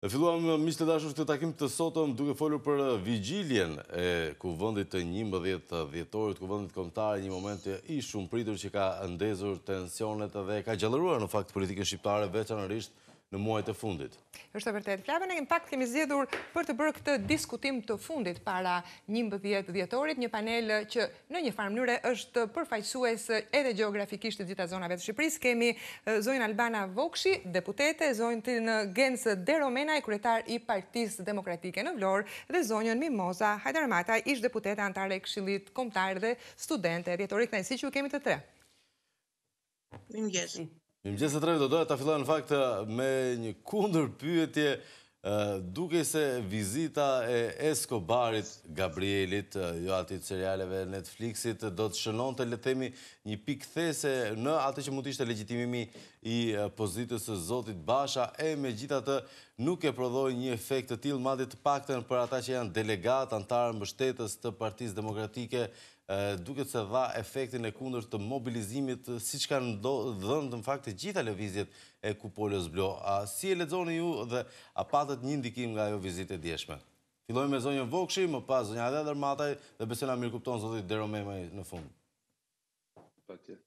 Filluam miq të dashur këtë takim të sotëm duke folur për vigjiljen e kuvendit të 11 dhjetorit, kuvendit kombëtar, një moment i shumë pritur që ka ndezur tensionet dhe ka gjallëruar në fakt politikën shqiptare veçanërisht në muajt e fundit. Është e vërtet. Flavia, ne në fakt kemi zgjedhur për të bërë këtë diskutim të fundit para 11 dhjetorit, një panel që në një farë mënyrë është përfaqësues edhe gjeografikisht të gjitha zonave të Shqipërisë. Kemi zonjën Albana Vokshi, deputete, zonjën Gens Deromenaj, kryetar i Partisë Demokratike në Vlorë, dhe zonjën Mimoza Hajdarmata, ish deputete antare e Këshillit Kombëtar dhe studente. Dhjetori, kënaqësi që ju kemi të tre. Mirëmëngjes. Mirëmëngjes të treve, do doja ta filloj në fakt me një kundër pyetje, duke se vizita e Escobarit Gabrielit, jo atit serialeve Netflixit, do të shënonte, le të themi, një pikë these në atë që mund të ishte legjitimimi i pozitës së zotit Basha, e megjithatë nuk e prodhoi një efekt të tillë, madje të paktën për ata që janë delegat, antarë mbështetës të Partisë Demokratike, duket se dha efektin e kundërt të mobilizimit, siç kanë dhënë në fakt të gjitha lëvizjet e Kupolës Blo. Si e lexoni ju dhe a patët një ndikim nga ajo vizitë e djeshme? Fillojmë me zonjën Vokshi, më pas zonja Hajdarmataj dhe besoj na mirë kupton zoti Deromemaj në fund. Patjetër.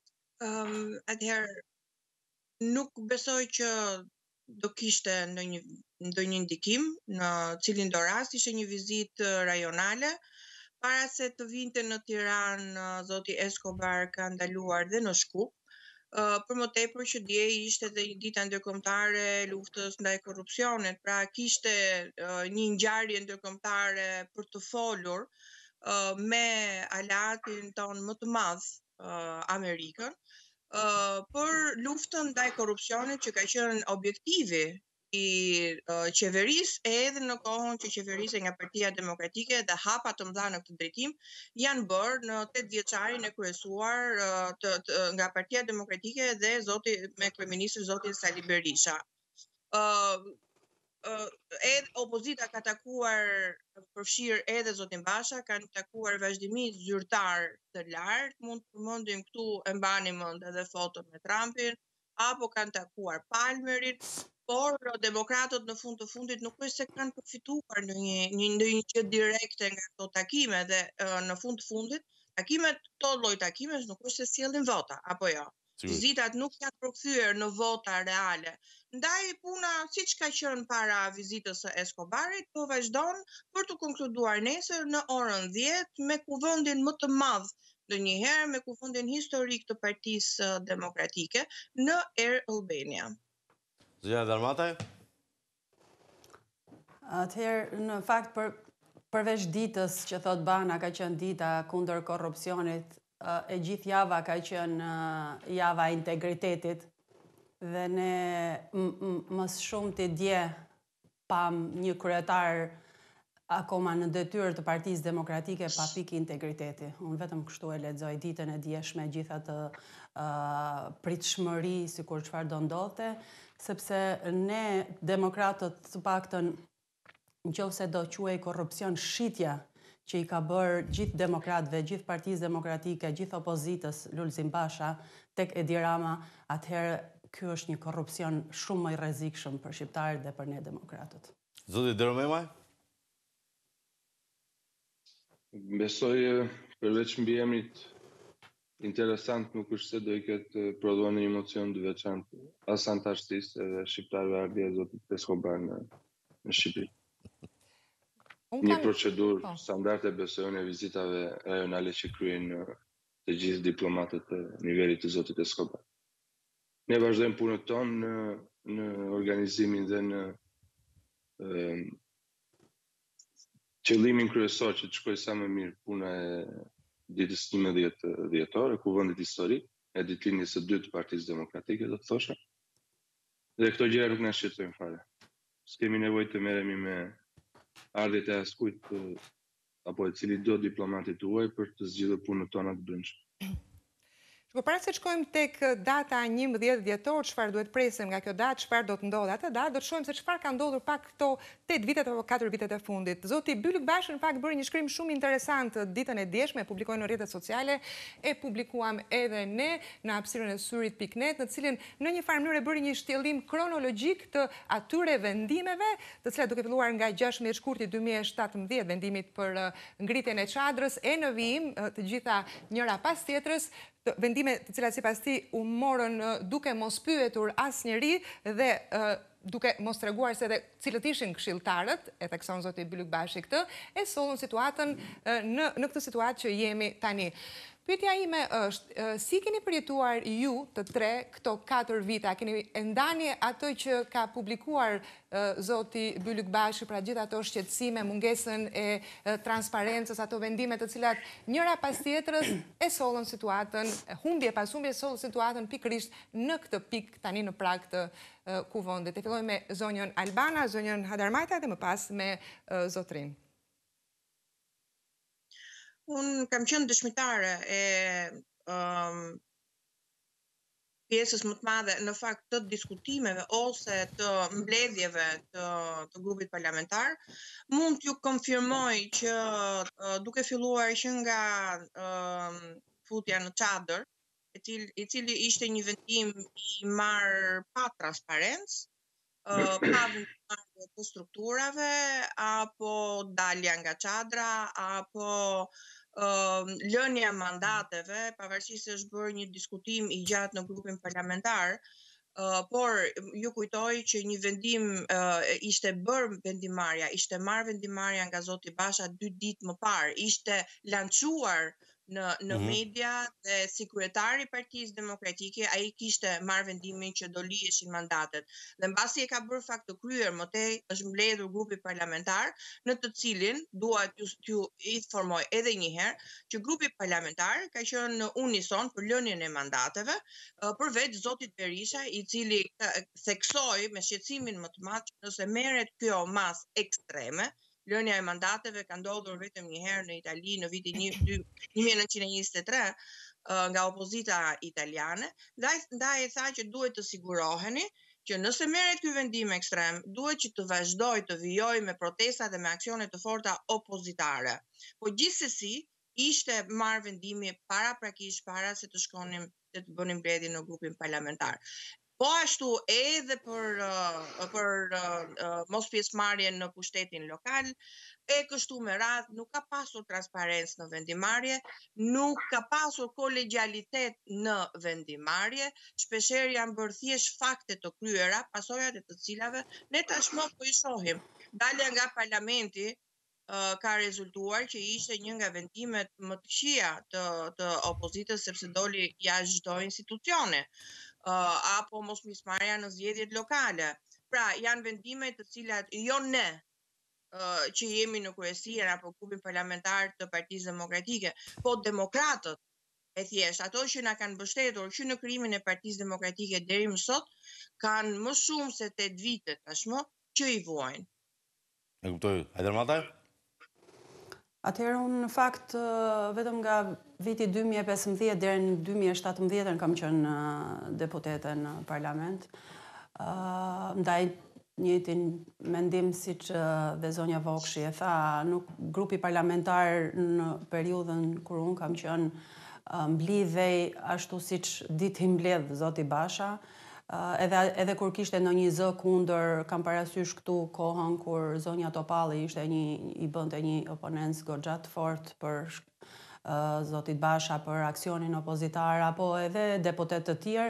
Atëherë nuk besoj që do kishte ndonjë ndikim në cilin do rast. Ishte një vizitë rajonale. Para se të vinte në Tiranë, zoti Escobar ka ndaluar dhe në Shkup, për më tepër që dje ishte dhe dita ndërkombëtare e luftës ndaj korrupsionit, pra kishte një ngjarje ndërkombëtare për të folur me aleatin ton më të madh, Amerikën, për luftën ndaj korrupsionit që ka qenë objektivi i qeverisë, edhe në kohën që qeverisë nga Partia Demokratike dhe hapa të mëdha në këtë drejtim janë bërë në 8 vjeçarin e kryesuar nga Partia Demokratike dhe me kryeministër zotin Sali Berisha. Edhe opozita ka takuar, përfshirë edhe zotin Basha, kanë takuar vazhdimisht zyrtar të lartë, mund të përmendim këtu, e mbani mend edhe foton me Trumpin, apo kanë takuar Palmerin, por demokratët në fund të fundit nuk është se kanë përfituar në një gjë direkte nga këto takime, dhe në fund të fundit këto lloj takimesh nuk është se sjellin vota, apo jo. Vizitat nuk janë përkthyer në vota reale. Ndaj puna, siç ka qenë para vizitës së Escobarit, po vazhdon për të konkluduar nesër në orën 10 me kuvendin më të madh ndonjëherë, me kuvendin historik të Partisë Demokratike në Air Albania. Zonja Hajdarmataj? Atëherë, në fakt, përveç ditës që thot Bana ka qenë dita kundër korrupsionit, e gjithë java ka qenë java integritetit, dhe ne më shumë të dje pam një kryetar akoma në detyrë të Partisë Demokratike pa pikë integriteti. Unë vetëm kështu e lexoj ditën e djeshme, gjitha të pritshmëri, sikur çfarë do ndodhte, sepse ne demokratët të paktën, nëse do quaj korrupsion shitja që i ka bërë gjithë demokratëve, gjithë Partisë Demokratike, gjithë opozitës, Lulzim Basha, tek Edi Rama, atëherë ky është një korrupsion shumë më i rrezikshëm për shqiptarët dhe për ne demokratët. Zoti Deromemaj? Besoj përveç mbiemrit interesant nuk është se do i ketë prodhuar një emocion të veçantë as antarësisë edhe shqiptarëve ardhja e zotit Escobar në Shqipëri. Një procedurë standarde besoj në vizitave rajonale që kryejnë të gjithë diplomatët e nivelit të zotit Escobar. Ne vazhdojmë punën tonë në organizimin dhe në qëllimin kryesor që të shkojë sa më mirë puna e ditës 11 dhjetor, e kuvendit historik, e ditëlindjes së dytë të Partisë Demokratike, do të thosha. Dhe këto gjëra nuk na shqetësojnë fare. S'kemi nevojë të merremi me ardhjet e askujt apo e cili do diplomatit tuaj për të zgjidhur punën tonë të brendshme. Por para se të shkojmë tek data 11 dhjetor, çfarë duhet presim nga kjo datë, çfarë do të ndodhë atë datë, do të shohim se çfarë ka ndodhur pak këto 8 vitet apo 4 vitet e fundit. Zoti Bylluk Bashi në fakt bëri një shkrim shumë interesant ditën e djeshme, e publikoi në rrjetet sociale, e publikuam edhe ne në hapësirën e syrit.net, në cilin në një farë mënyrë bëri një shtjellim kronologjik të atyre vendimeve, të cilat duke filluar nga 16 shkurti 2017, vendimit për ngritjen e çadrës, e në vijim të gjitha njëra pas tjetrës, vendime të cilat sipas tij u morën duke mos pyetur asnjëri dhe duke mos treguar se edhe cilët ishin këshilltarët, e thekson zoti Bylluk Bashi këtë, e sollën situatën në këtë situatë që jemi tani. Pyetja ime është, si keni përjetuar ju të tre këto 4 vite? A keni ndani atë që ka publikuar zoti Bylluk Bashi, pra gjithë ato shqetësime, mungesën e transparencës, ato vendime të cilat njëra pas tjetrës e sollën situatën, humbje pas humbje sollën situatën pikërisht në këtë pikë tani në prag të kuvendit. E filloj me zonjën Albana, zonjën Hadarmajta dhe më pas me zotrin. Unë kam qenë dëshmitare e pjesës më të madhe në fakt të diskutimeve ose të mbledhjeve të grupit parlamentar. Mund t'ju konfirmoj që duke filluar që nga futja në çadër, i cili ishte një vendim i marrë pa transparencë, pa vendimtarje të strukturave, apo dalja nga çadra, apo lënia mandateve, pavarësisht se është bërë një diskutim i gjatë në grupin parlamentar, por ju kujtoj që një vendim ishte bërë vendimarrja, ishte marrë vendimarrja nga zoti Basha 2 ditë më parë, ishte lançuar në media dhe si kryetari i Partisë Demokratike ai kishte marrë vendimin që do liheshin mandatet. Dhe mbasi e ka bërë fakt të kryer, më tej është mbledhur grupi parlamentar, në të cilin dua t'ju informoj edhe një herë që grupi parlamentar ka qenë në unison për lënien e mandateve, përveç zotit Berisha, i cili theksoi me shqetësimin më të madh që nëse merret kjo mas ekstreme, lënia e mandateve ka ndodhur vetëm një herë në Itali në vitin 1923 nga opozita italiane, ndaj e tha që duhet të siguroheni që nëse merret ky vendim ekstrem, duhet që të vazhdoj të vijoj me protesta dhe me aksione të forta opozitare. Po gjithsesi, ishte marrë vendimi paraprakisht para se të shkonim të bënim mbledhje në grupin parlamentar. Po ashtu edhe për mos pjesëmarrjen në pushtetin lokal, e kështu me radhë nuk ka pasur transparencë në vendimarrje, nuk ka pasur kolegjialitet në vendimarrje, shpeshherë janë bërë thjesht fakte të kryera, pasojat e të cilave ne tashmë po i shohim. Dalja nga parlamenti ka rezultuar që ishte një nga vendimet më të këqija të opozitës, sepse doli jashtë çdo institucione, apo mos pjesëmarrja në zgjedhjet lokale. Pra, janë vendime të cilat jo ne që jemi në kryesi apo grupin parlamentar të Partisë Demokratike, po demokratët e thjesht, ato që na kanë mbështetur që në krijimin e Partisë Demokratike deri më sot, kanë më shumë se 8 vite tashmë që i vuajnë. E kuptoj. Hadarmajta? Atëherë unë në fakt vetëm nga viti 2015 deri në 2017 kam qenë deputete në parlament. Ndaj njëjtin mendim siç dhe zonja Vokshi e tha, nuk grupi parlamentar në periudhën kur unë kam qenë mblidhej ashtu siç ditë i mbledh zoti Basha. Edhe kur kishte ndonjë zë kundër, kam parasysh këtu kohën kur zonja Topalli ishte i bënte një oponencë goxha të fortë për zotit Basha për aksionin opozitar, apo edhe deputet të tjerë,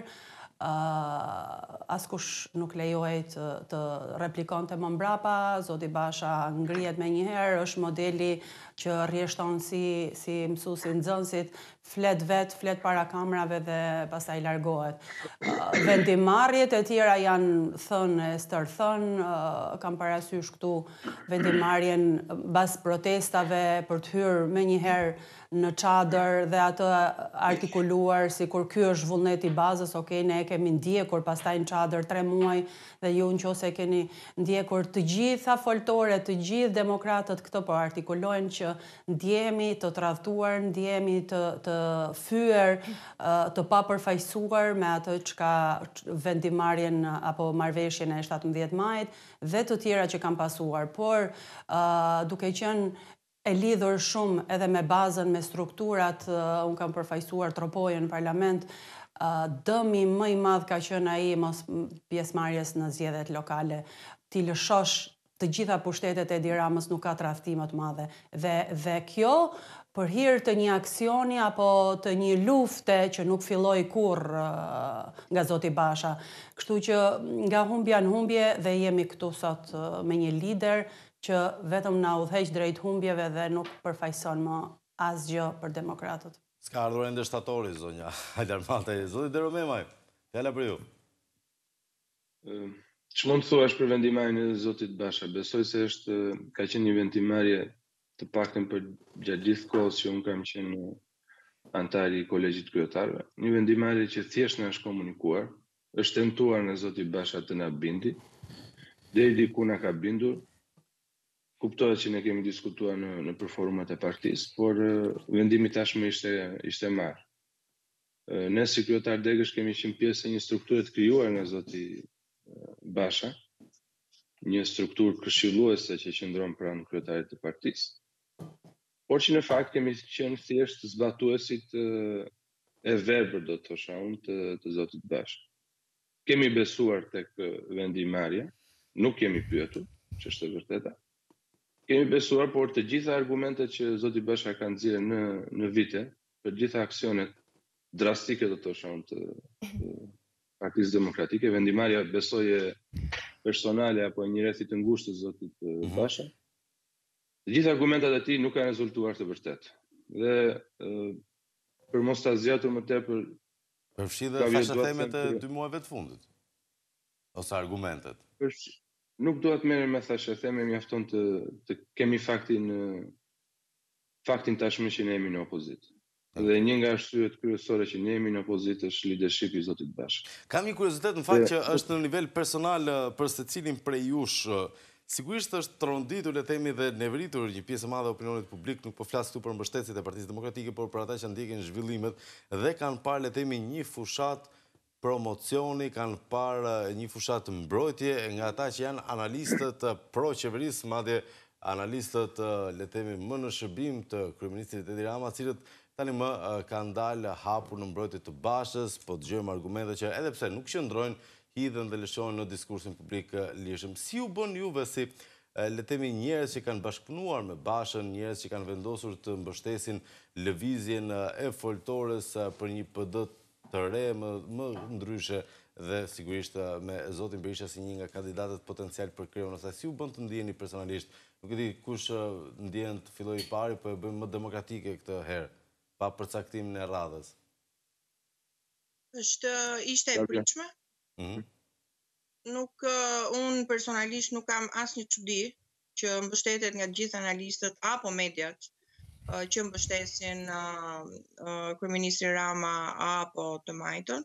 askush nuk lejohej të replikonte më mbrapa, zoti Basha ngrihet me njëherë, është modeli që rrjeshton si mësuesi nxënësit, flet para kamerave dhe pastaj largohet. Vendimarrjet e tjera janë thënë e stërthënë, kam parasysh këtu vendimarrjen bas protestave për të hyrë me njëherë në çadër dhe atë artikuluar si kur ky është vullneti bazës, okej, ne kemi ndjekur pastaj në çadër 3 muaj dhe ju nëse keni ndjekur të gjitha foltore, të gjithë demokratët këto po artikulojnë që ndjehemi të tradhtuar, ndjehemi të fyer, të papërfaqësuar me atë çka vendimarrjen apo marrëveshjen e 17 majit dhe të tjera që kanë pasuar, por duke qenë e lidhur shumë edhe me bazën, me strukturat, unë kam përfaqësuar Tropojën në parlament, dëmi më i madh ka qenë ai mos pjesëmarrjes në zgjedhjet lokale. Ti lëshosh të gjitha pushtetet e Edi Ramës nuk ka tradhtim më të madhe. Dhe kjo për hir të një aksioni apo të një lufte që nuk filloi kurrë nga zoti Basha. Kështu që nga humbja në humbje dhe jemi këtu sot me një lider që vetëm na udhëheq drejt humbjeve dhe nuk përfaqëson më asgjë për demokratët. S'ka ardhur ende shtatori, zonja Alarmante. Zoti Deromemaj, fjala për ju. Ç'mund të thuash për vendimarrjen e zotit Basha? Besoj se ka qenë një vendimarrje të paktën për gjatë gjithë kohës që unë kam qenë antar i kolegjit kryetarëve. Një vendimarrje që thjesht na është komunikuar, është tentuar nga zoti Basha të na bindi, deri diku na ka bindur. Kuptohet që ne kemi diskutuar në forumet e partisë, por vendimi tashmë ishte marrë. Ne si kryetar degësh kemi qenë pjesë e një strukture të krijuar nga zoti Basha, një strukturë këshilluese që qëndron pranë kryetarit të partisë, por që në fakt kemi qenë thjesht zbatuesit e verbër, do të thosha unë, të zotit Basha. Kemi besuar tek vendimarrja, nuk kemi pyetur, që është e vërteta. Kemi besuar, por të gjitha argumentet që zoti Basha ka nxjerrë në vite, për gjitha aksionet drastike do të thosha unë të Partisë Demokratike, vendimarrja besoje personale apo një rrethit të ngushtë të zotit Basha. Të gjitha argumentat e tij nuk kanë rezultuar të vërtetë. Dhe për mos ta zgjatur më tepër, përfshi dhe fashathemet e 2 muajve të fundit. Ose argumentet. Nuk duhet merrem me thashetheme, mjafton të kemi faktin tashmë që ne jemi në opozitë. Dhe një nga arsyet kryesore që ne jemi në opozitë është leadershipi i zotit Basha. Kam një kuriozitet në fakt që është në nivel personal për secilin prej jush. Sigurisht është tronditur, le themi, dhe nevritur një pjesë e madhe e opinionit publik, nuk po flas këtu për mbështetësit e Partisë Demokratike, por për ata që ndjekin zhvillimet dhe kanë parë, le themi, një fushat promocioni, kanë parë një fushat mbrojtje nga ata që janë analistët pro-qeverisë, madje analistët, le themi, më në shërbim të kryeministrit Edi Rama, cilët tani më kanë dalë hapur në mbrojtje të Bashës, po dëgjojmë argumente që edhe pse nuk qëndrojnë, hidhen dhe lëshojnë në diskursin publik lirshëm. Si u bën juve si, le themi, njerëz që kanë bashkëpunuar me Bashën, njerëz që kanë vendosur të mbështesin lëvizjen e foltores për një PD të re, më ndryshe dhe sigurisht me zotin Berisha si një nga kandidatët potencial për krijon asaj. Si u bën të ndjeni personalisht? Nuk e di kush ndjen të filloj i pari, po e bëjmë më demokratike këtë herë, pa përcaktimin e radhës. Ishte e pritshme. Unë personalisht nuk kam asnjë çudi që mbështetet nga gjithë analistët apo mediat që mbështesin kryeministri Rama apo të majtën.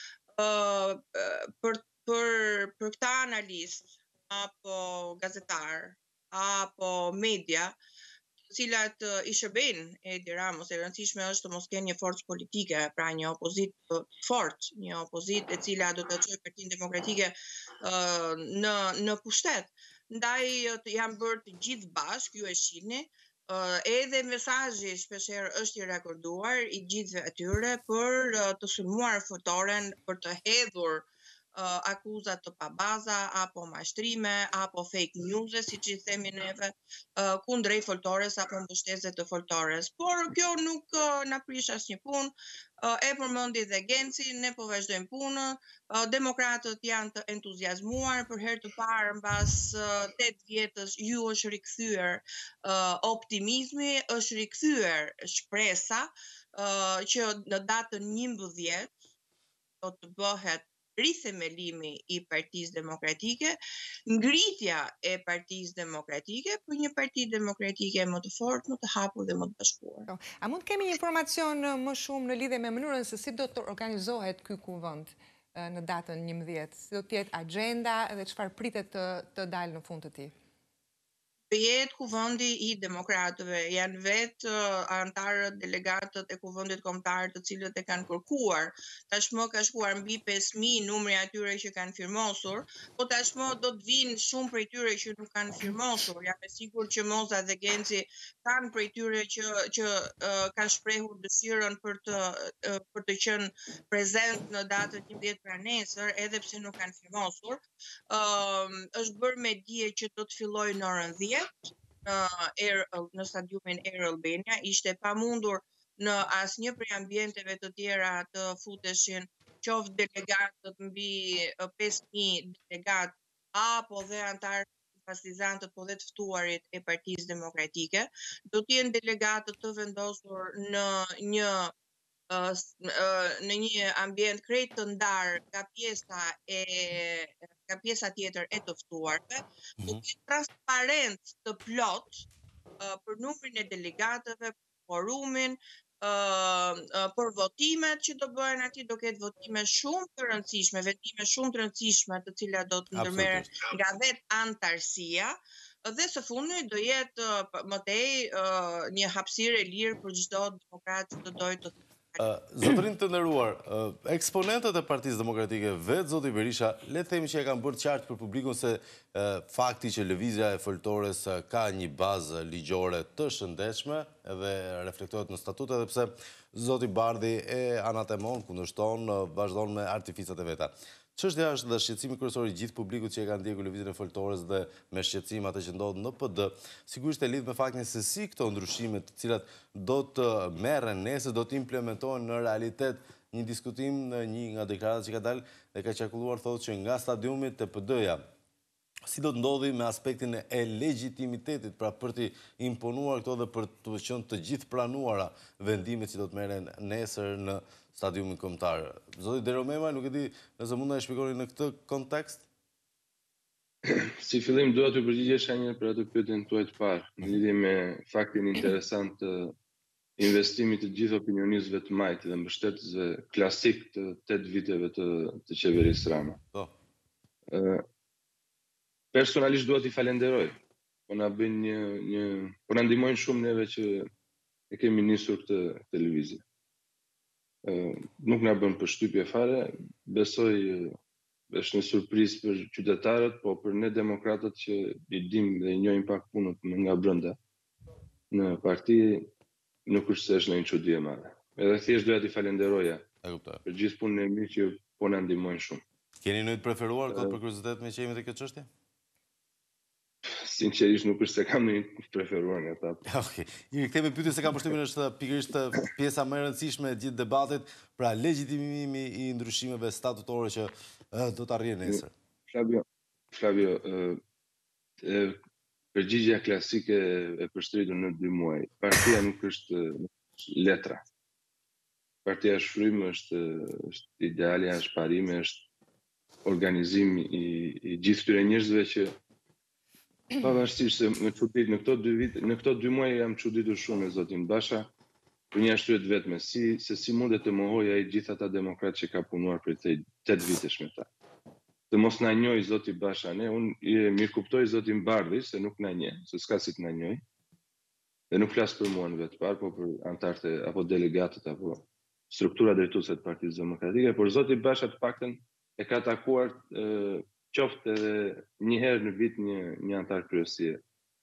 Për këta analist apo gazetar apo media, të cilat i shërbejnë Edi Ramës, e rëndësishme është të mos kenë një forcë politike, pra një opozitë fortë, një opozitë e cila do të çojë Partinë Demokratike në pushtet. Ndaj janë bërë të gjithë bashkë, ju e shihni, edhe mesazhi shpeshherë është i rekorduar i gjithëve atyre për të sulmuar fortoren, për të hedhur akuzat të pabaza, apo mashtrime, apo fake news, siç i themi neve, kundrejt foltores apo mbështetësve të foltores. Por kjo nuk na prish asnjë punë, e përmendi dhe Genci, ne po vazhdojmë punën. Demokratët janë të entuziazmuar, për herë të parë mbas 8 vjetësh ju është rikthyer optimizmi, është rikthyer shpresa që në datën 11 do të bëhet rithemelimi i Partisë Demokratike, ngritja e Partisë Demokratike për një parti demokratike më të fortë, më të hapur dhe më të bashkuar. A mund kemi një informacion më shumë në lidhje me mënyrën se si do të organizohet ky kuvend? në datën 11? Si do t'jetë agenda dhe çfarë pritet të dalë në fund të tij? Jetë kuvëndi i demokratëve, janë vetë antarët, delegatët e kuvëndit kombëtar të cilët e kanë kërkuar. Tashmë ka shkuar mbi 5.000 numri atyre që kanë firmosur, po tashmë do të vinë shumë prej tyre që nuk kanë firmosur. Jam e sigurt që Moza dhe Genci kanë prej tyre që kanë shprehur dëshirën për të qenë prezent në datën 11 pra nesër, edhe pse nuk kanë firmosur. Është bërë me dije që do të fillojë në orën 10. Në stadiumin Air Albania, ishte pamundur në asnjë prej ambienteve të tjera të futeshin qoftë delegatët mbi 5.000 delegatë apo dhe antarë simpatizantët po dhe të ftuarit e Partisë Demokratike. Do të jenë delegatët të vendosur në një ambient krejt të ndarë nga pjesa tjetër e të ftuarve, do të jetë transparent të plot për numrin e delegatëve, për forumin, për votimet që do bëhen aty, do ketë votime shumë të rëndësishme, vendime shumë të rëndësishme të cilat do të ndërmerren nga vetë antarësia. Dhe së fundi do jetë më tej një hapësirë e lirë për çdo demokrat që të dojë të Zotërin të nderuar, eksponentët e Partisë Demokratike, vetë zoti Berisha, le të themi që e kanë bërë qartë për publikun se fakti që lëvizja e foltores ka një bazë ligjore të shëndetshme edhe reflektohet në statut, edhe pse zoti Bardhi e anatemon, kundërshton, vazhdon me artificat e veta. Çështja është dhe shqetësimi kryesor i gjithë publikut që e kanë ndjekur lëvizjen e foltores dhe me shqetësim atë që ndodh në PD, sigurisht e lidh me faktin se si këto ndryshime të cilat do të merren nesër do të implementohen në realitet. Një diskutim, një nga deklaratat që ka dalë dhe ka qarkulluar thotë që nga stadiumi te PD-ja, si do të ndodhi me aspektin e legjitimitetit, pra për të imponuar këto dhe për të qenë të gjithë pranuara vendimet që do të merren nesër në stadiumin kombëtar. Zoti Deromema, nuk e di nëse mund ta shpjegoni në këtë kontekst? Si fillim dua të përgjigjesha një për atë pyetjen tuaj të parë, në lidhje me faktin interesant të investimit të gjithë opinionistëve të majtë dhe mbështetësve klasik të 8 viteve të qeverisë Rama. Personalisht dua t'i falenderoj, po na bëjnë po na ndihmojnë shumë neve që e kemi nisur këtë lëvizje. Nuk na bën përshtypje fare, besoj është një surprizë për qytetarët, po për ne demokratët që i dim dhe i njohim pak punën nga brenda në parti, nuk është se është një çudi e madhe. Edhe thjesht doja t'i falenderoja për gjithë punën e mirë që po na ndihmojnë shumë. Keni ndonjë të preferuar kot për kuriozitet me që jemi te kjo çështje? Sinqerisht nuk është se kam një preferuar nga ata. Okej. I kthejmë pyetjen se kam përshtypjen është pikërisht pjesa më e rëndësishme e gjithë debatit, pra legjitimimi i ndryshimeve statutore që do të arrijë nesër. Flavio, përgjigjja klasike e përshtritur në 2 muaj. Partia nuk është letra. Partia është frymë, është idealja, është parime, është organizim i gjithë këtyre njerëzve që pavarësisht se më çudit në këto 2 muaj jam çuditur shumë me zotin Basha për një arsye të vetme, se si mundet të mohojë ai gjithë ata demokratë që ka punuar për 8 vitesh me ta. Të mos na njojë zoti Basha, unë mirë kuptoj zotin Bardhi se nuk na njeh, se s'ka si të na njojë. Dhe nuk flas për mua në vetë parë, po për antarët apo delegatët apo struktura drejtuese të Partisë Demokratike, por zoti Basha të paktën e ka takuar qoftë edhe një herë në vit një antar kryesie,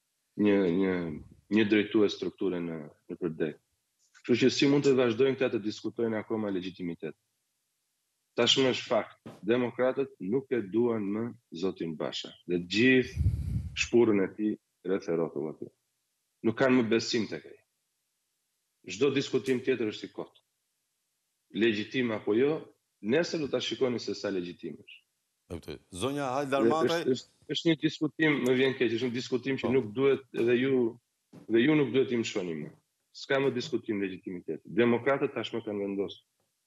një drejtues strukture në përdek. Kështu që si mund të vazhdojnë këta të diskutojnë akoma legjitimitet. Tashmë është fakt, demokratët nuk e duan më zotin Basha dhe gjithë shpurrën e tij rreth e rrotull aty. Nuk kanë më besim tek ai. Çdo diskutim tjetër është i kot. Legjitim apo jo, nesër do ta shikoni se sa legjitim është. Zonja Haldar Mataj është një diskutim, më vjen keq, është një diskutim që nuk duhet dhe ju nuk duhet i mshoni më. S'ka më diskutim legitimitet. Demokratët tashmë kanë vendosur.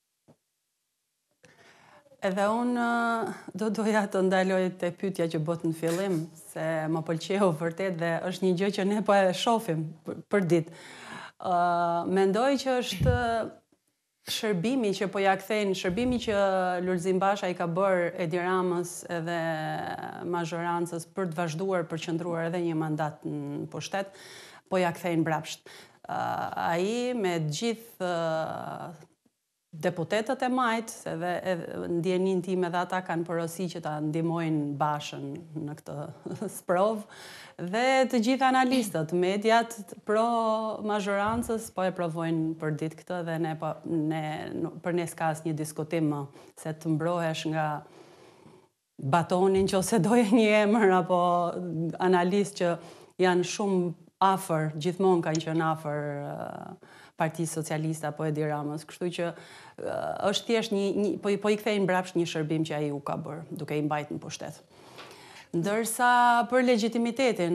Edhe unë doja të ndaloj te pyetja që bot në fillim, se më pëlqeu vërtet dhe është një gjë që ne po e shohim për ditë. Mendoj që është shërbimi që po ja kthejnë, shërbimi që Lulzim Basha i ka bërë Edi Ramës edhe mazhorancës për të vazhduar, për qëndruar edhe një mandat në pushtet, po ja kthejnë brapsht. Ai me gjithë deputetët e majtë, edhe ndjenin tim edhe ata kanë porosi që ta ndihmojnë Bashën në këtë sprov, dhe të gjithë analistët, mediat pro mazhorancës po e provojnë për ditë këtë dhe për ne s'ka asnjë diskutim më, se të mbrohesh nga batonin që ose doje një emër apo analist që janë shumë afër, gjithmonë kanë qenë afër Partisë Socialiste apo Edi Ramës, kështu që është thjesht po i kthejnë brapsht një shërbim që ai u ka bërë, duke i mbajtur në pushtet. Ndërsa për legjitimitetin,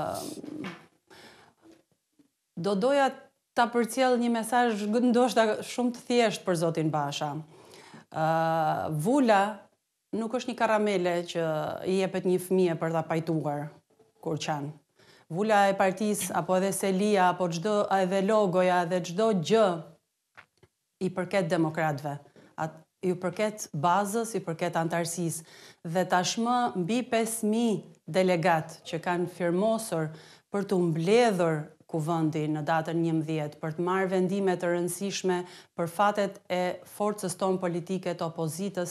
do doja ta përcjell një mesazh ndoshta shumë të thjeshtë për zotin Basha. Vula nuk është një karamele që i jepet një fëmijë për ta pajtuar kur qan. Vula e partisë, apo edhe selia, apo çdo edhe logoja dhe çdo gjë i përket demokratëve. Ju përket bazës, i përket antarësisë. Dhe tashmë mbi 5.000 delegat që kanë firmosur për të mbledhur kuvendin në datën 11, për të marrë vendime të rëndësishme për fatet e forcës tonë politike të opozitës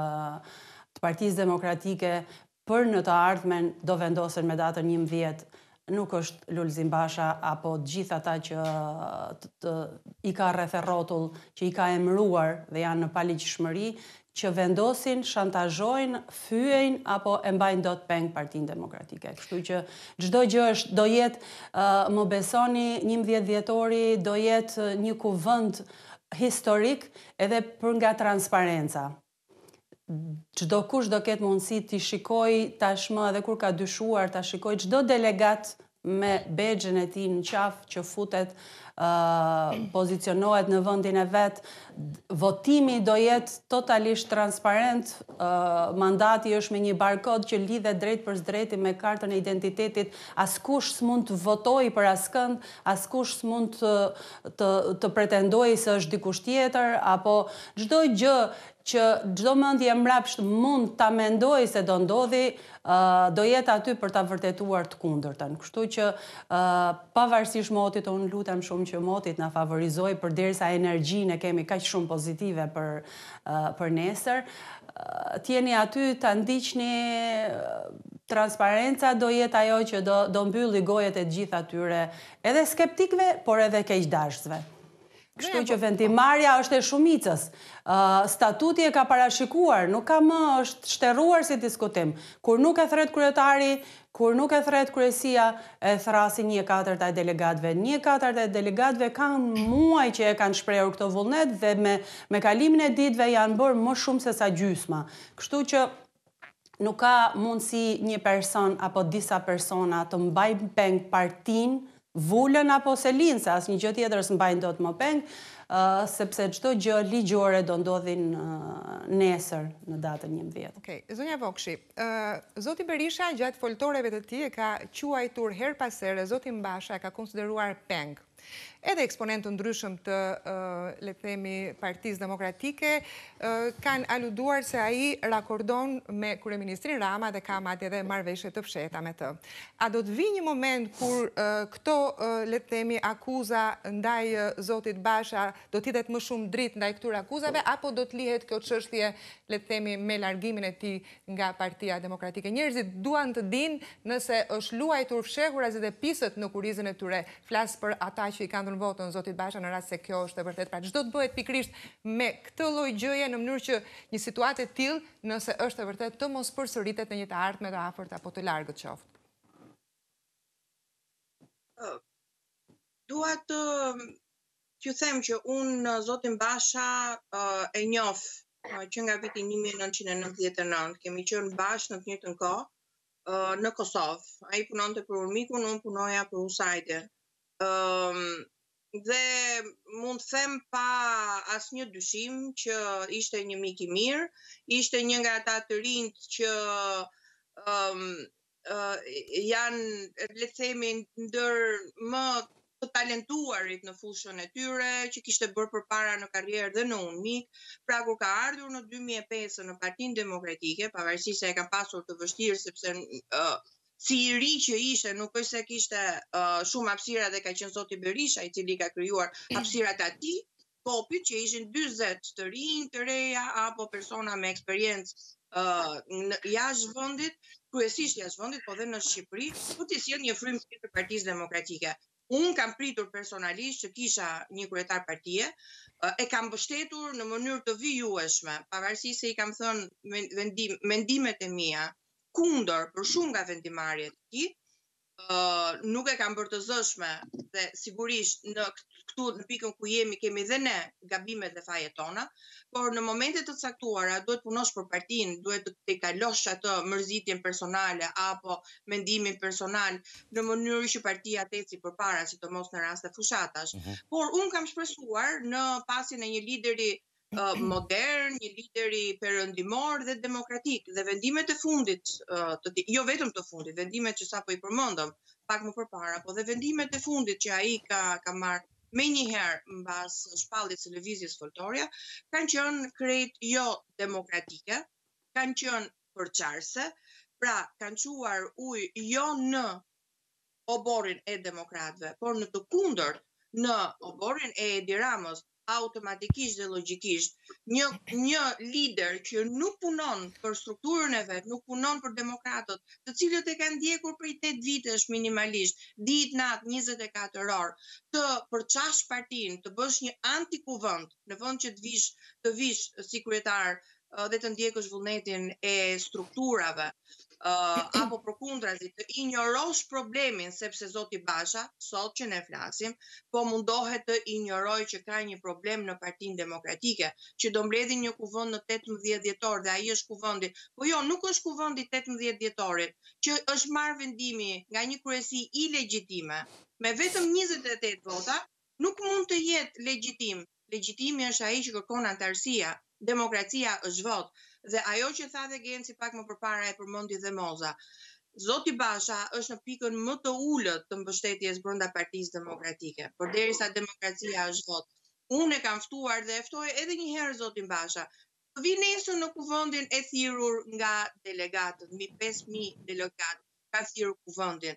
të Partisë Demokratike për në të ardhmen do vendosen me datën 11. Nuk është Lulzim Basha apo gjithë ata që i ka rreth e rrotull, që i ka emëruar dhe janë në paligjshmëri, që vendosin, shantazhojnë, fyejnë apo e mbajnë dot peng Partinë Demokratike. Kështu që çdo gjë do jetë, më besoni, 11 dhjetori do jetë një kuvend historik edhe për nga transparenca. Çdo kush do ketë mundësi t'i shikoj tashmë edhe kur ka dyshuar ta shikoj çdo delegat me baxhen e tij në qafë që futet, pozicionohet në vendin e vet. Votimi do jetë totalisht transparent. Mandati është me një barkod që lidhet drejt për drejti me kartën e identitetit. Askush s'mund të votojë për askënd, askush s'mund të pretendojë se është dikush tjetër, apo çdo gjë që çdo mendje mbrapsht mund ta mendojë se do ndodhi, do jetë aty për ta vërtetuar të kundërtën. Kështu që pavarësisht motit, unë lutem shumë që motit na favorizoj përderisa energjinë e kemi kaq shumë pozitive për nesër. T'jeni aty, ta ndiqni, transparenca do jetë ajo që do mbylli gojet e gjithë atyre, edhe skeptikëve, por edhe keqdashësve. Kështu që vendimarrja është e shumicës. Statuti e ka parashikuar, nuk ka më, është shterruar si diskutim. Kur nuk e thret kryetari, kur nuk e thret kryesia, e thrasin 1/4 e delegatëve. 1/4 e delegatëve kanë muaj që e kanë shprehur këtë vullnet dhe me kalimin e ditëve janë bërë më shumë se sa gjysma. Kështu që nuk ka mundësi një person apo disa persona të mbajnë peng partinë, vulën apo selin, se asnjë gjë tjetër s'mbajnë dot më peng, sepse çdo gjë ligjore do ndodhin nesër në datën 11. Okej, zonja Vokshi, zoti Berisha gjatë foltoreve të tij e ka quajtur her pas here zotin Basha, e ka konsideruar peng. Edhe eksponentë të ndryshëm të, le të themi, Partisë Demokratike kanë aluduar se ai rakordon me kryeministrin Rama dhe ka madje edhe marrëveshje të fshehta me të. A do të vijë një moment kur këto, le të themi, akuza ndaj zotit Basha do t'i det më shumë dritë ndaj këtyre akuzave, apo do të lihet kjo çështje, le të themi, me largimin e tij nga Partia Demokratike? Njerëzit duan të dinë nëse është luajtur fshehurazi dhe pisët në kurizën e tyre. Flas për ata që i kanë dhënë votën zotit Basha në rast se kjo është e vërtet. Pra çdo të bëhet pikërisht me këtë lloj gjëje në mënyrë që një situatë e tillë, nëse është e vërtet, të mos përsëritet në një të ardhme të afërt apo të largët qoftë. Dua t'ju them që unë zotin Basha e njoh që nga viti 1999, kemi qenë bashkë në të njëjtën kohë në Kosovë. Ai punonte për Urmikun, unë punoja për USAID-in. Dhe mund të them pa asnjë dyshim që ishte një mik i mirë, ishte një nga ata të rinjt që janë, le të themi, ndër më të talentuarit në fushën e tyre, që kishte bërë përpara në karrierë dhe në UNMIK. Pra kur ka ardhur në 2005 në Partinë Demokratike, pavarësisht se e ka pasur të vështirë sepse si i ri që ishte, nuk është se kishte shumë hapësira dhe ka qenë zoti Berisha i cili ka krijuar hapësirat e tij, topit që ishin 40 të rinj, të reja apo persona me eksperiencë jashtë vendit, kryesisht jashtë vendit, po dhe në Shqipëri, po të sjellë një frymë të Partisë Demokratike. Unë kam pritur personalisht që kisha një kryetar partie, e kam mbështetur në mënyrë të vijueshme, pavarësisht se i kam thënë mendimet e mia kundër për shumë nga vendimarrjet e tij. Nuk e kam bërë të zëshme dhe sigurisht këtu në pikën ku jemi kemi dhe ne gabimet dhe fajet tona, por në momentet të caktuara duhet punosh për partinë, duhet të kalosh atë mërzitjen personale apo mendimin personal në mënyrë që partia të eci përpara, sidomos në raste fushatash. Por unë kam shpresuar në pasjen e një lideri modern, një lideri perëndimor dhe demokratik, dhe vendimet e fundit, jo vetëm të fundit, vendimet që sapo i përmendëm pak më përpara, po dhe vendimet e fundit që ai ka marrë me njëherë mbas shpalljes së lëvizjes foltorja, kanë qenë krejt jo demokratike, kanë qenë përçarse, pra kanë quar ujë jo në oborrin e demokratëve, por në të kundërt, në oborrin e Edi Ramës, automatikisht dhe logjikisht, një lider që nuk punon për strukturën e vet, nuk punon për demokratët, të cilët e kanë ndjekur prej 8 vitesh minimalisht, ditë natë 24 orë, të përçash partinë, të bësh një antikuvend, në vend që të vish si kryetar dhe të ndjekësh vullnetin e strukturave, apo përkundrazi të injorosh problemin, sepse zoti Basha, sot që ne flasim, po mundohet të injoroj që ka një problem në Partinë Demokratike, që do mbledhin një kuvend në 18 dhjetor dhe ai është kuvendi, po jo, nuk është kuvendi 18 dhjetorit, që është marrë vendimi nga një kryesi ilegjitime, me vetëm 28 vota, nuk mund të jetë legjitim. Legjitimi është ai që kërkon antarësia. Demokracia është vot. Dhe ajo që tha dhe Genci pak më përpara e përmendi dhe Moza. Zoti Basha është në pikën më të ulët të mbështetjes brenda Partisë Demokratike, përderisa demokracia është vot. Unë e kam ftuar dhe e ftoj edhe një herë zotin Basha. Të vi nesër në kuvendin e thirrur nga delegatët, mbi 5000 delegatë ka thirrur kuvendin.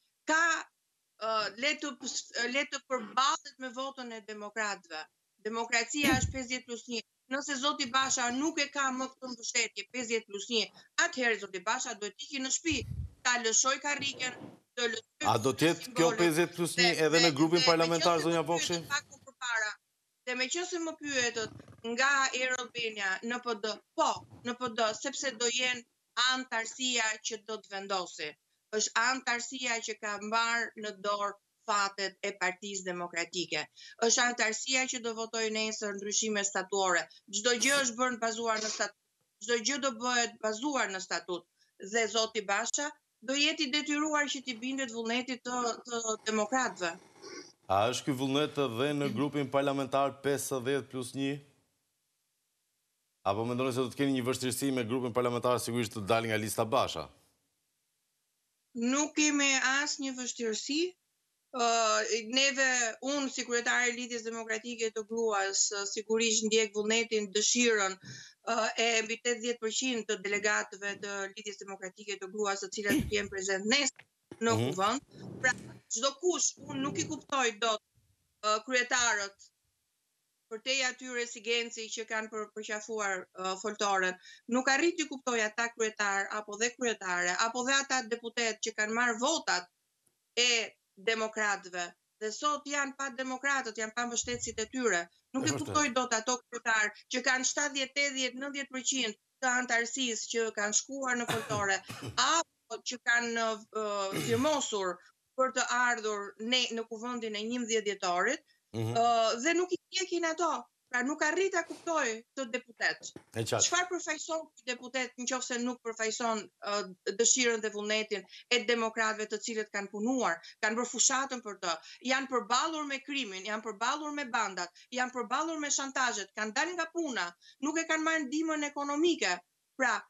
Le të përballet me votën e demokratëve. Demokracia është 50+1. Nëse zoti Basha nuk e ka më këtë mbështetje 50+1, atëherë zoti Basha duhet të ikë në shtëpi, ta lëshoj karriken, të lëshoj. A do të jetë kjo 50+1 edhe në grupin parlamentar, zonja Vokshi? Dhe meqense më pyetët nga Air Albania në PD, po, në PD, sepse do jenë antarësia që do të vendosi. Është antarësia që ka marrë në dorë fatet e Partisë Demokratike. Është antarësia që do votoj nesër ndryshime statutore. Çdo gjë është bërë bazuar në statut. Çdo gjë do bëhet bazuar në statut. Dhe zoti Basha do jetë i detyruar që t'i bindet vullnetit të demokratëve. A është ky vullnet edhe në grupin parlamentar 50+1? Apo mendoni se do të keni një vështirësi me grupin parlamentar sigurisht të dalë nga lista Basha? Nuk kemi asnjë vështirësi. Unë si kryetare e Lidhjes Demokratike të Gruas, sigurisht ndjek vullnetin, dëshirën e mbi 80% të delegatëve të Lidhjes Demokratike të Gruas, të cilat do të jenë prezent nesër në kuvend. Pra, çdo kush, unë nuk i kuptoj dot kryetarët përtej atyre si Genci që kanë përqafuar foltorën, nuk arrit të kuptoj ata kryetar apo dhe kryetare, apo dhe ata deputet që kanë marrë votat e demokratëve, dhe sot janë pa demokratët, janë pa mbështetësit e tyre. Nuk e kuptoj dot ato kryetar që kanë 70, 80, 90% të antarësisë që kanë shkuar në foltore, apo që kanë firmosur për të ardhur në kuvendin e 11 dhjetorit, dhe nuk i ndjekin ato. Pra nuk arrit ta kuptoj këtë deputet. Çfarë përfaqëson ky deputet nëse nuk përfaqëson dëshirën dhe vullnetin e demokratëve të cilët kanë punuar, kanë bërë fushatën për të, janë përballur me krimin, janë përballur me bandat, janë përballur me shantazhet, kanë dalë nga puna, nuk e kanë marrë ndihmën ekonomike. Pra,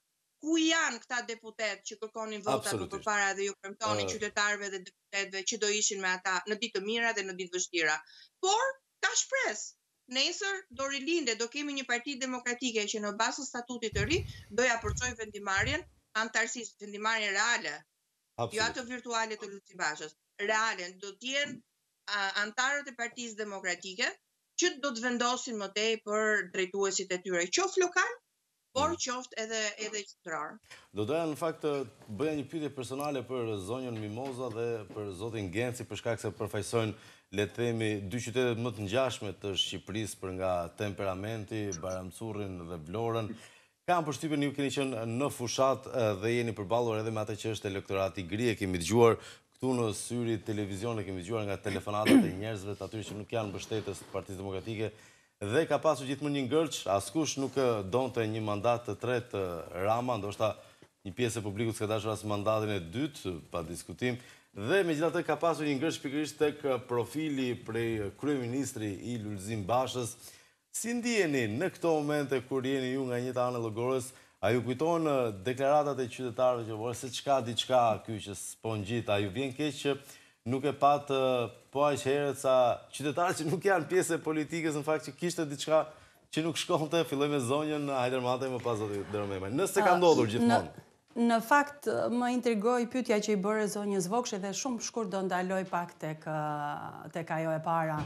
ku janë këta deputet që kërkonin vota më përpara dhe ju premtonin qytetarëve dhe deputetëve që do ishin me ata në ditë të mira dhe në ditë vështira. Por ka shpresë. Nesër do rilinde, do kemi një parti demokratike që në bazë të statutit të ri do ja përcojë vendimarrjen antarësisë, vendimarrjen reale. Jo ato virtuale të Lulzim Bashës. Reale do të jenë antarët e Partisë Demokratike që do të vendosin më tej për drejtuesit e tyre, qoftë lokal, por qoftë edhe qendror. Do doja në fakt të bëja një pyetje personale për zonjën Mimoza dhe për zotin Genci, për shkak se përfaqësojnë, le të themi, dy qytetet më të ngjashme të Shqipërisë për nga temperamenti, Baramcurrin dhe Vlorën. Kam përshtypjen ju keni qenë në fushat dhe jeni përballur edhe me atë që është elektorati i gri, e kemi dëgjuar këtu në syri televizion, e kemi dëgjuar nga telefonatat e njerëzve të atyre që nuk janë mbështetës të Partisë Demokratike. Dhe ka pasur gjithmonë një ngërç, askush nuk donte një mandat të tretë Rama, ndoshta një pjesë e publikut s'ka dashur as mandatin e dytë, pa diskutim. Dhe megjithatë ka pasur një ngërç pikërisht tek profili prej kryeministri i Lulzim Bashës. Si ndiheni në këto momente kur jeni ju nga njëta anë e llogorës? A ju kujtohen deklaratat e qytetarëve që vor se çka diçka ky që s'po ngjit, a ju vjen keq që nuk e pat po aq herët sa qytetarë që nuk janë pjesë e politikës, në fakt që kishte diçka që nuk shkonte, filloj me zonjën Hajdermatej, më pas zoti Deromema. Nëse ka ndodhur gjithmonë. Në fakt, më intrigoi pyetja që i bëre zonjës Vokshi dhe shumë shkurt do ndaloj pak tek ajo e para.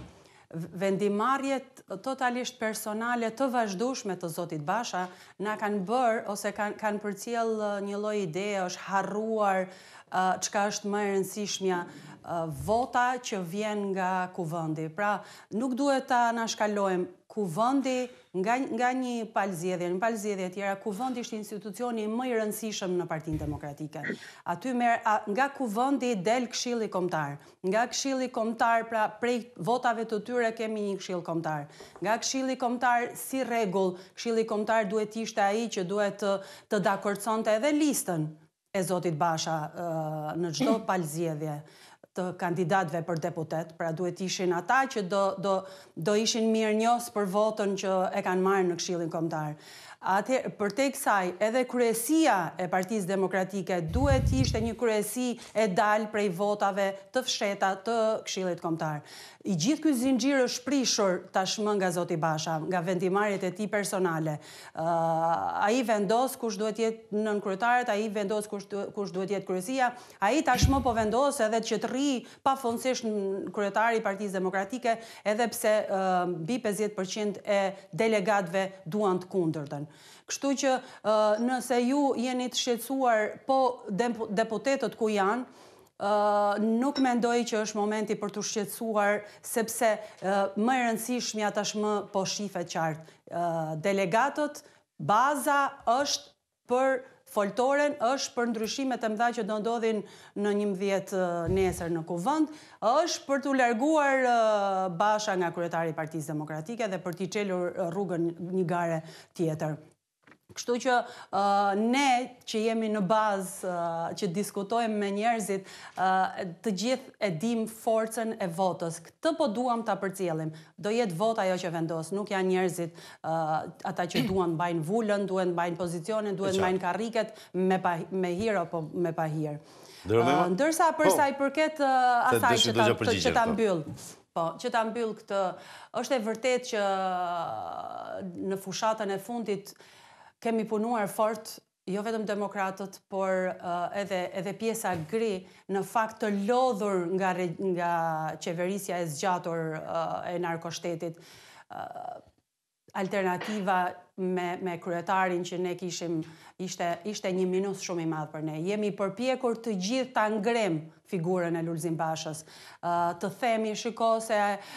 Vendimarrjet totalisht personale të vazhdueshme të zotit Basha na kanë bërë ose kanë përcjell një lloj ide, është harruar çka është më e rëndësishmja, vota që vjen nga kuvendi. Pra, nuk duhet ta nashkalojmë kuvendi nga një palëzjedhje, në palëzjedhje tjera, kuvendi është institucioni më i rëndësishëm në Partinë Demokratike. Aty nga kuvendi del Këshilli Kombëtar. Nga Këshilli Kombëtar, pra prej votave të tyre kemi një Këshill Kombëtar. Nga Këshilli Kombëtar, si rregull, Këshilli Kombëtar duhet ishte ai që duhet të dakordësonte edhe listën e zotit Basha në çdo palëzjedhje të kandidatëve për deputet, pra duhet ishin ata që do ishin mirënjohës për votën që e kanë marrë në Këshillin Kombëtar. Për te kësaj, edhe kryesia e Partisë Demokratike duhet ishte një kryesi e dalë prej votave të fsheta të Këshillit Kombëtar. I gjithë ky zinxhir është prishur tashmë nga zoti Basha, nga vendimarrjet e tij personale. Ai vendos kush duhet jetë nënkryetarët, ai vendos kush duhet jetë kryesia, ai tashmë po vendos edhe që të rri pafundësisht kryetari i Partisë Demokratike, edhe pse mbi 50% e delegatëve duan të kundërtën. Kështu që nëse ju jeni të shqetësuar, po deputetët ku janë, nuk mendoj që është momenti për të shqetësuar, sepse më e rëndësishmja tashmë po shihet qartë. Delegatët, baza është për foltoren, është për ndryshimet e mëdha që do ndodhin në 11 nesër në kuvend, është për t'u larguar Basha nga kryetari i Partisë Demokratike dhe për t'i çelur rrugën një gare tjetër. Kështu që ne që jemi në bazë, që diskutojmë me njerëzit, të gjithë e dim forcën e votës. Këtë po duam ta përcjellim. Do jetë vota ajo që vendos, nuk janë njerëzit ata që duan mbajnë vulën, duan mbajnë pozicionin, duan mbajnë karriket me hir apo me pa hir. Ndërsa për sa i përket asaj që ta mbyll. Po, që ta mbyll këtë, është e vërtet që në fushatën e fundit kemi punuar fort, jo vetëm demokratët, por edhe pjesa gri, në fakt të lodhur nga qeverisja e zgjatur e narkoshtetit. Alternativa me kryetarin që ne kishim, ishte një minus shumë i madh për ne. Jemi përpjekur të gjithë ta ngrem figurën e Lulzim Bashës. Të themi, shiko se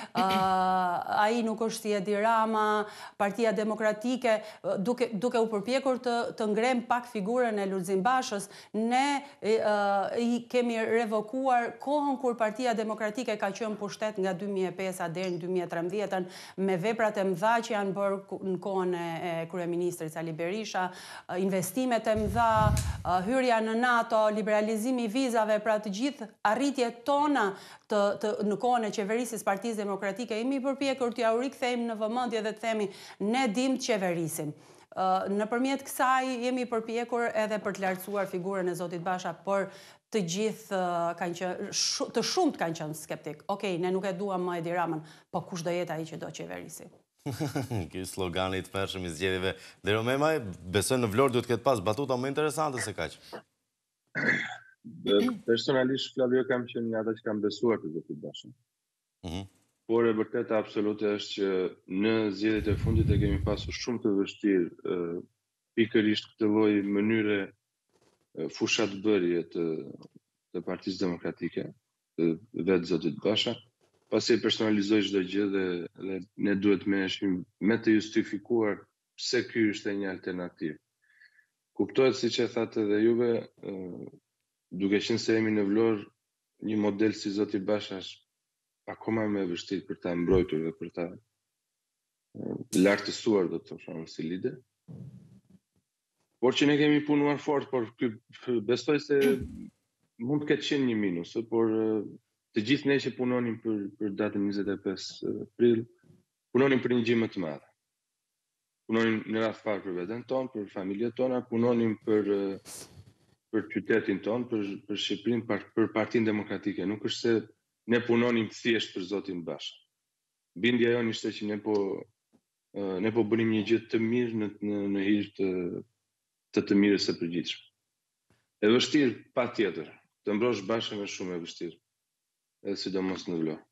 ai nuk është si Edi Rama, Partia Demokratike, duke u përpjekur të ngrem pak figurën e Lulzim Bashës, ne i kemi revokuar kohën kur Partia Demokratike ka qenë pushtet nga 2005 deri në 2013 me veprat e mëdha që janë bërë në kohën e kryeministrit Sali Berisha, investimet e mëdha, hyrja në NATO, liberalizimi i vizave, pra të gjithë arritjet tona në kohën e qeverisjes Partisë Demokratike, jemi përpjekur t'ja u rikthejmë në vëmendje dhe të themi ne dim të qeverisim. Nëpërmjet kësaj jemi përpjekur edhe për të lartësuar figurën e zotit Basha, por të gjithë kanë qenë, të shumt kanë qenë skeptik. Okej, ne nuk e duam më Edi Ramën, po kush do jetë ai që do qeverisi? Ky slogani i tmerrshëm i zgjedhjeve. Dero Memaj, besoj në Vlorë duhet ketë pas batuta më interesante se kaq. Personalisht, Flavio, kam qenë nga ata që kam besuar të zotit Basha. Por e vërteta absolute është që në zgjedhjet e fundit e kemi pasur shumë të vështirë pikërisht këtë lloj mënyre fushatbërje të Partisë Demokratike, të vetë zotit Basha, pasi e personalizoi çdo gjë dhe ne duhet merreshim me të justifikuar pse ky është një alternativë. Kuptohet siç e thatë edhe juve, duke qenë se jemi në Vlorë, një model si zoti Basha është akoma më e vështirë për ta mbrojtur dhe për ta lartësuar, do të thonë, si lider. Por që ne kemi punuar fort, por besoj se mund të ketë qenë një minus, por të gjithë ne që punonim për datën 25 prill, punonim për një gjë më të madhe. Punonim në radhë parë për veten tonë, për familjet tona, punonim për qytetin tonë, për Shqipërinë, për Partinë Demokratike. Nuk është se ne punonim thjesht për zotin Basha. Bindja jonë ishte që ne po bënim një gjë të mirë në hir të mirës së përgjithshme. E vështirë patjetër. Të mbrosh Bashën është shumë e vështirë. Edhe sidomos në Vlorë.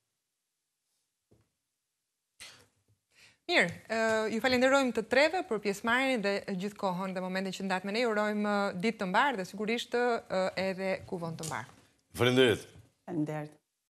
Mirë, ju falenderojmë të treve për pjesëmarrjen dhe gjithë kohën dhe momentin që ndatë me ne. Ju urojmë ditë të mbarë dhe sigurisht edhe kuvon të mbarë. Faleminderit. Faleminderit.